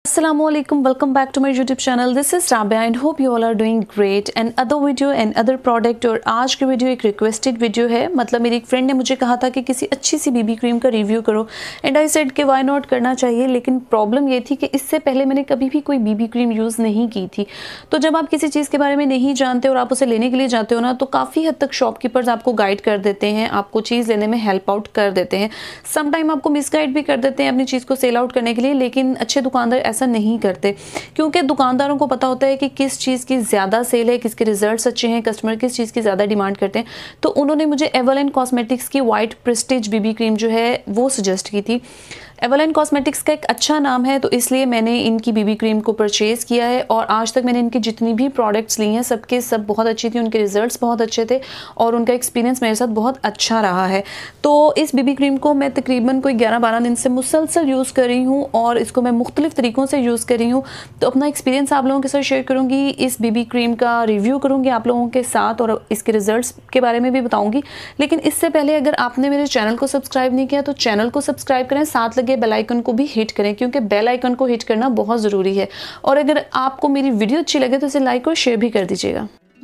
Assalamualaikum, welcome back to my YouTube channel. This is Rabia and hope you all are doing great. And other video and other product और आज की video एक requested video है। मतलब मेरी एक friend ने मुझे कहा था कि किसी अच्छी सी बीबी क्रीम का रिव्यू करो एंड आई सेड कि व्हाई नॉट, करना चाहिए। लेकिन प्रॉब्लम ये थी कि इससे पहले मैंने कभी भी कोई बीबी क्रीम यूज़ नहीं की थी। तो जब आप किसी चीज़ के बारे में नहीं जानते और आप उसे लेने के लिए जाते हो ना, तो काफ़ी हद तक शॉपकीपर्स आपको गाइड कर देते हैं, आपको चीज़ लेने में हेल्प आउट कर देते हैं। समटाइम आपको मिसगाइड भी कर देते हैं अपनी चीज़ को सेल आउट करने के लिए। लेकिन अच्छे दुकानदार ऐसा नहीं करते, क्योंकि दुकानदारों को पता होता है कि किस चीज़ की ज़्यादा सेल है, किसके रिजल्ट्स अच्छे हैं, कस्टमर किस चीज़ की ज़्यादा डिमांड करते हैं। तो उन्होंने मुझे एवरलैन कॉस्मेटिक्स की वाइट प्रेस्टीज बीबी क्रीम जो है वो सजेस्ट की थी। एवरलैन कॉस्मेटिक्स का एक अच्छा नाम है, तो इसलिए मैंने इनकी बीबी क्रीम को परचेज़ किया है। और आज तक मैंने इनकी जितनी भी प्रोडक्ट्स ली हैं सबके सब बहुत अच्छी थी, उनके रिजल्ट्स बहुत अच्छे थे और उनका एक्सपीरियंस मेरे साथ बहुत अच्छा रहा है। तो इस बीबी क्रीम को मैं तकरीबन कोई 11-12 दिन से मुसलसल यूज़ कर रही हूँ और इसको मैं मुख्तलिफ तरीक़ों से यूज़ कर रही हूँ। तो अपना एक्सपीरियंस आप लोगों के साथ शेयर करूँगी, इस बीबी क्रीम का रिव्यू करूँगी आप लोगों के साथ और इसके रिजल्ट्स के बारे में भी बताऊँगी। लेकिन इससे पहले अगर आपने मेरे चैनल को सब्सक्राइब नहीं किया तो चैनल को सब्सक्राइब करें, साथ लगे बेल आइकन को भी हिट करें, क्योंकि बेल आइकन को हिट करना बहुत ज़रूरी है। और अगर आपको मेरी वीडियो अच्छी लगे तो इसे लाइक और शेयर भी कर दीजिएगा।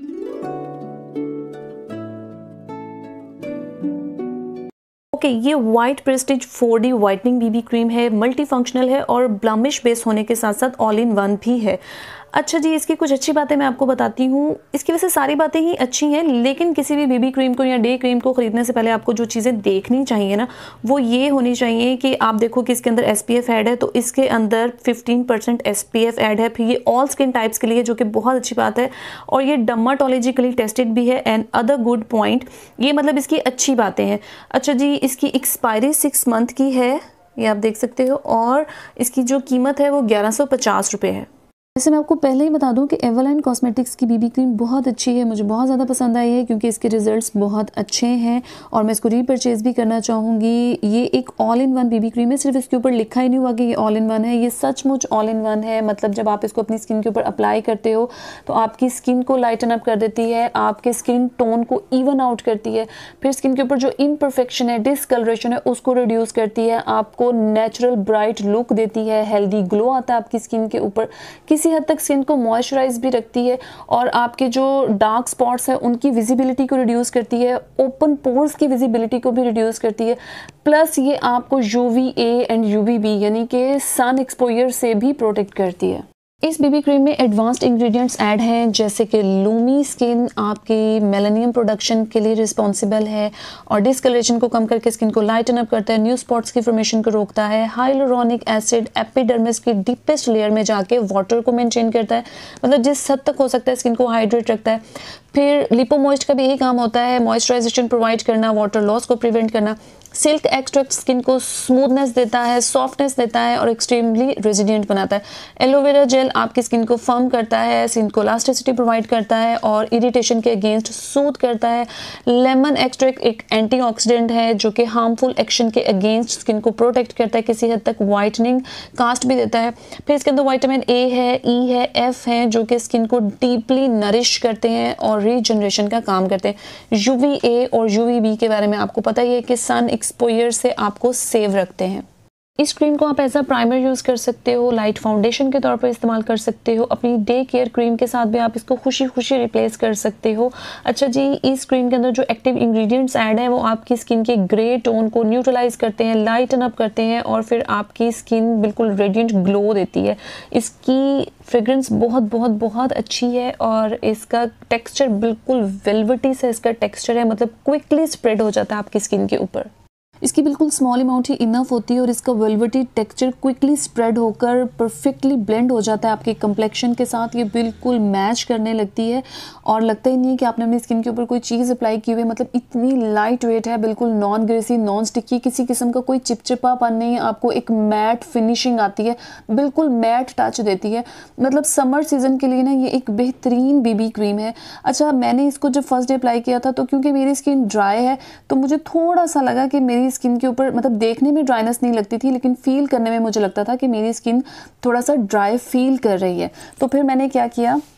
ओके, ये white prestige 4D whitening BB cream है, मल्टी फंक्शनल है और ब्लमिश बेस होने के साथ साथ ऑल इन वन भी है। अच्छा जी, इसकी कुछ अच्छी बातें मैं आपको बताती हूँ। इसकी वैसे सारी बातें ही अच्छी हैं, लेकिन किसी भी बीबी क्रीम को या डे क्रीम को ख़रीदने से पहले आपको जो चीज़ें देखनी चाहिए ना, वो ये होनी चाहिए कि आप देखो कि इसके अंदर SPF ऐड है, तो इसके अंदर 15% SPF ऐड है। फिर ये ऑल स्किन टाइप्स के लिए, जो कि बहुत अच्छी बात है, और ये डर्माटोलॉजिकली टेस्टेड भी है। एंड अदर गुड पॉइंट, ये मतलब इसकी अच्छी बातें हैं। अच्छा जी, इसकी एक्सपायरी 6 मंथ की है, ये आप देख सकते हो, और इसकी जो कीमत है वो 1150 रुपये है। वैसे मैं आपको पहले ही बता दूं कि एवरलैन कॉस्मेटिक्स की बीबी क्रीम बहुत अच्छी है, मुझे बहुत ज़्यादा पसंद आई है क्योंकि इसके रिजल्ट्स बहुत अच्छे हैं और मैं इसको रीपरचेज़ भी करना चाहूँगी। ये एक all in one BB cream है, सिर्फ इसके ऊपर लिखा ही नहीं हुआ कि ये ऑल इन वन है, ये सचमुच ऑल इन वन है। मतलब जब आप इसको अपनी स्किन के ऊपर अप्लाई करते हो तो आपकी स्किन को लाइटन अप कर देती है, आपके स्किन टोन को इवन आउट करती है, फिर स्किन के ऊपर जो इम्परफेक्शन है, डिसकलरेशन है, उसको रिड्यूस करती है, आपको नेचुरल ब्राइट लुक देती है, हेल्दी ग्लो आता है आपकी स्किन के ऊपर, किसी हद तक स्किन को मॉइस्चराइज भी रखती है और आपके जो डार्क स्पॉट्स हैं उनकी विजिबिलिटी को रिड्यूस करती है, ओपन पोर्स की विजिबिलिटी को भी रिड्यूस करती है। प्लस ये आपको UVA एंड UVB यानी कि सन एक्सपोजर से भी प्रोटेक्ट करती है। इस बीबी क्रीम में एडवांस्ड इंग्रेडिएंट्स ऐड हैं, जैसे कि लूमी स्किन आपकी मेलानियम प्रोडक्शन के लिए रिस्पॉन्सिबल है और डिस्कलरेशन को कम करके स्किन को लाइटन अप करता है, न्यू स्पॉट्स की फॉर्मेशन को रोकता है, हाइलुरोनिक एसिड एपिडर्मिस की डीपेस्ट लेयर में जाके वाटर को मेंटेन करता है, मतलब जिस हद तक हो सकता है स्किन को हाइड्रेट रखता है। फिर लिपोमॉइस्ट का भी यही काम होता है, मॉइस्चराइजेशन प्रोवाइड करना, वाटर लॉस को प्रिवेंट करना। सिल्क एक्सट्रैक्ट स्किन को स्मूथनेस देता है, सॉफ्टनेस देता है और एक्सट्रीमली रेजिडेंट बनाता है। एलोवेरा जेल आपकी स्किन को फर्म करता है, स्किन को इलास्टिसिटी प्रोवाइड करता है और इरिटेशन के अगेंस्ट सूद करता है। लेमन एक्सट्रैक्ट एक एंटीऑक्सीडेंट है जो कि हार्मफुल एक्शन के अगेंस्ट स्किन को प्रोटेक्ट करता है, किसी हद तक वाइटनिंग कास्ट भी देता है। फिर इसके अंदर विटामिन A है, E है, F है, जो कि स्किन को डीपली नरिश करते हैं और रीजनरेशन का काम करते हैं। UVA और UVB के बारे में आपको पता ही है कि सन एक्सपोजर से आपको सेव रखते हैं। इस क्रीम को आप एज अ प्राइमर यूज़ कर सकते हो, लाइट फाउंडेशन के तौर पर इस्तेमाल कर सकते हो, अपनी डे केयर क्रीम के साथ भी आप इसको खुशी खुशी रिप्लेस कर सकते हो। अच्छा जी, इस क्रीम के अंदर जो एक्टिव इंग्रेडिएंट्स ऐड हैं वो आपकी स्किन के ग्रे टोन को न्यूट्रलाइज करते हैं, लाइटन अप करते हैं और फिर आपकी स्किन बिल्कुल रेडिएंट ग्लो देती है। इसकी फ्रेग्रेंस बहुत बहुत बहुत अच्छी है और इसका टेक्सचर बिल्कुल वेलवेटी सा इसका टेक्सचर है, मतलब क्विकली स्प्रेड हो जाता है आपकी स्किन के ऊपर। इसकी बिल्कुल स्मॉल अमाउंट ही इनफ होती है और इसका वेलवेटी टेक्सचर क्विकली स्प्रेड होकर परफेक्टली ब्लेंड हो जाता है आपके कंप्लेक्शन के साथ। ये बिल्कुल मैच करने लगती है और लगता ही नहीं है कि आपने अपनी स्किन के ऊपर कोई चीज़ अप्लाई की हुई है। मतलब इतनी लाइट वेट है, बिल्कुल नॉन ग्रेसी, नॉन स्टिकी, किसी किस्म का कोई चिपचिपापन नहीं है, आपको एक मैट फिनिशिंग आती है, बिल्कुल मैट टच देती है। मतलब समर सीजन के लिए ना ये एक बेहतरीन बीबी क्रीम है। अच्छा, मैंने इसको जब फर्स्ट डे अप्लाई किया था तो क्योंकि मेरी स्किन ड्राई है तो मुझे थोड़ा सा लगा कि मेरी स्किन के ऊपर, मतलब देखने में ड्राइनेस नहीं लगती थी लेकिन फील करने में मुझे लगता था कि मेरी स्किन थोड़ा सा ड्राई फील कर रही है। तो फिर मैंने क्या किया,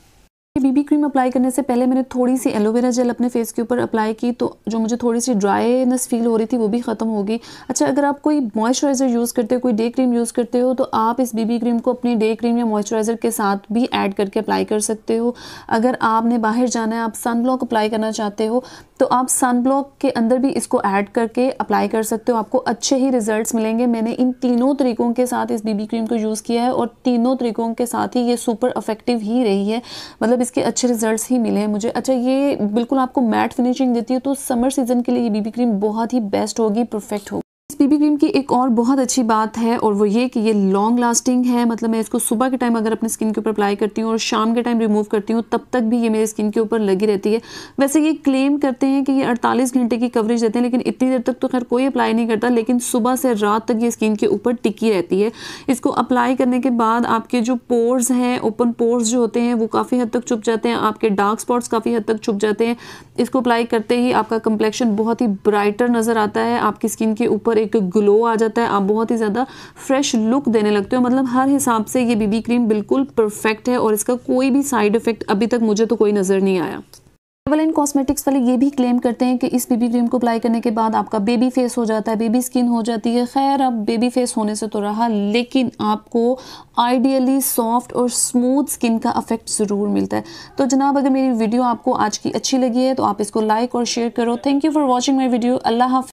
बीबी क्रीम अप्लाई करने से पहले मैंने थोड़ी सी एलोवेरा जेल अपने फेस के ऊपर अप्लाई की, तो जो मुझे थोड़ी सी ड्राईनेस फील हो रही थी वो भी ख़त्म हो गई। अच्छा, अगर आप कोई मॉइस्चराइज़र यूज़ करते हो, कोई डे क्रीम यूज़ करते हो, तो आप इस बीबी क्रीम को अपनी डे क्रीम या मॉइस्चराइज़र के साथ भी ऐड करके अप्लाई कर सकते हो। अगर आपने बाहर जाना है, आप सन ब्लॉक अप्लाई करना चाहते हो, तो आप सन ब्लॉक के अंदर भी इसको ऐड करके अप्लाई कर सकते हो, आपको अच्छे ही रिजल्ट्स मिलेंगे। मैंने इन तीनों तरीक़ों के साथ इस बीबी क्रीम को यूज़ किया है और तीनों तरीक़ों के साथ ही ये सुपर इफ़ेक्टिव ही रही है, मतलब इसके अच्छे रिजल्ट्स ही मिले हैं मुझे। अच्छा, ये बिल्कुल आपको मैट फिनिशिंग देती है, तो समर सीज़न के लिए ये बीबी क्रीम बहुत ही बेस्ट होगी, परफेक्ट होगी। इस बीबी क्रीम की एक और बहुत अच्छी बात है और वो ये कि ये लॉन्ग लास्टिंग है, मतलब मैं इसको सुबह के टाइम अगर अपनी स्किन के ऊपर अप्लाई करती हूँ और शाम के टाइम रिमूव करती हूँ, तब तक भी ये मेरी स्किन के ऊपर लगी रहती है। वैसे ये क्लेम करते हैं कि ये 48 घंटे की कवरेज देते हैं, लेकिन इतनी देर तक तो खैर कोई अप्लाई नहीं करता, लेकिन सुबह से रात तक ये स्किन के ऊपर टिकी रहती है। इसको अप्लाई करने के बाद आपके जो पोर्स हैं, ओपन पोर्स जो होते हैं, वो काफ़ी हद तक छुप जाते हैं, आपके डार्क स्पॉट्स काफ़ी हद तक छुप जाते हैं। इसको अप्लाई करते ही आपका कंप्लेक्शन बहुत ही ब्राइटर नज़र आता है, आपकी स्किन के ऊपर एक ग्लो आ जाता है, आप बहुत ही ज़्यादा फ्रेश लुक देने लगते हो। मतलब हर हिसाब से ये बीबी क्रीम बिल्कुल परफेक्ट है और इसका कोई भी साइड इफ़ेक्ट अभी तक मुझे तो कोई नज़र नहीं आया। एवरलाइन कॉस्मेटिक्स वाले ये भी क्लेम करते हैं कि इस बीबी क्रीम को अप्लाई करने के बाद आपका बेबी फेस हो जाता है, बेबी स्किन हो जाती है। खैर, अब बेबी फेस होने से तो रहा, लेकिन आपको आइडियली सॉफ्ट और स्मूथ स्किन का इफेक्ट ज़रूर मिलता है। तो जनाब, अगर मेरी वीडियो आपको आज की अच्छी लगी है तो आप इसको लाइक और शेयर करो। Thank you for watching my video. अल्लाह हाफ़िज़।